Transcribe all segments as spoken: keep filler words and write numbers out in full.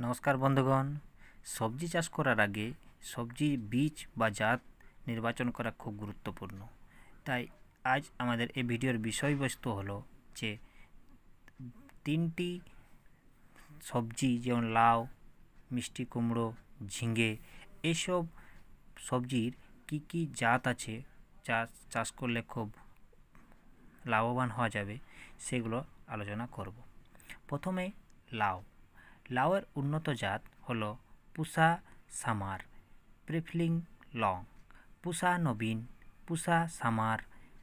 নমস্কার বন্ধুগণ, সবজি চাষ করার আগে সবজি বীজ বা জাত নির্বাচন করা খুব গুরুত্বপূর্ণ। তাই আজ আমাদের এই ভিডিওর বিষয়বস্তু হলো যে তিনটি সবজি যেমন লাউ, মিষ্টি কুমড়ো, ঝিঙে এইসব সবজির কি কি জাত আছে যা চাষ করলে খুব লাভবান হওয়া যাবে সেগুলো আলোচনা করব। প্রথমে লাউ। লাউয়ের উন্নত জাত হলো পুষা সামার, প্রিফলিং লং, পুষা নবীন, পুষা সামার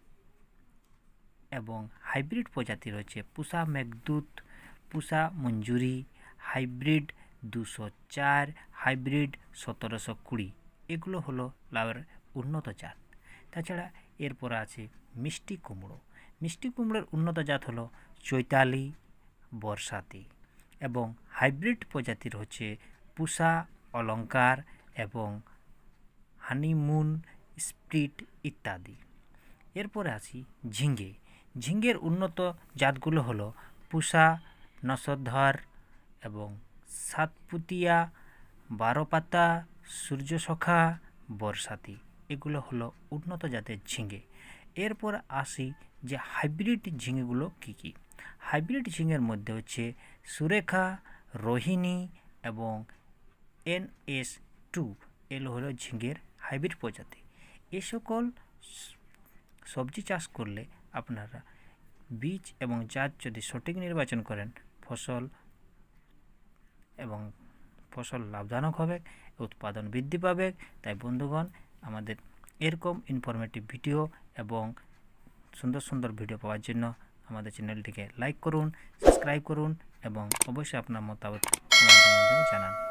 এবং হাইব্রিড প্রজাতি রয়েছে পুষা মেঘদূত, পুষা মঞ্জুরি, হাইব্রিড দুশো চার, হাইব্রিড সতেরোশো কুড়ি। এগুলো হলো লাউয়ের উন্নত জাত। তাছাড়া এরপর আছে মিষ্টি কুমড়ো। মিষ্টি কুমড়োর উন্নত জাত হলো চৈতালি, বর্ষাতি এবং হাইব্রিড প্রজাতির হচ্ছে পুষা অলঙ্কার এবং হানিমুন স্প্রিট ইত্যাদি। এরপরে আসি ঝিঙ্গে। ঝিঙ্গের উন্নত জাতগুলো হলো পুষা নসধর এবং সাতপুতিয়া, বারোপাতা, সূর্যসখা, বর্ষাতি। এগুলো হলো উন্নত জাতের ঝিঙ্গে। এরপর আসি যে হাইব্রিড ঝিঙ্গেগুলো কী কী। হাইব্রিড ঝিঙ্গের মধ্যে হচ্ছে সুরেখা, রোহিণী এবং এন এস টু। এগুলো হলো ঝিঙ্গের হাইব্রিড প্রজাতি। এ সকল সবজি চাষ করলে আপনারা বীজ এবং জাত যদি সঠিক নির্বাচন করেন ফসল এবং ফসল লাভজনক হবে, উৎপাদন বৃদ্ধি পাবে। তাই বন্ধুগণ, আমাদের এরকম ইনফরমেটিভ ভিডিও এবং সুন্দর সুন্দর ভিডিও পাওয়ার জন্য আমাদের চ্যানেলটিকে লাইক করুন, সাবস্ক্রাইব করুন এবং অবশ্যই আপনার মতামত জানান।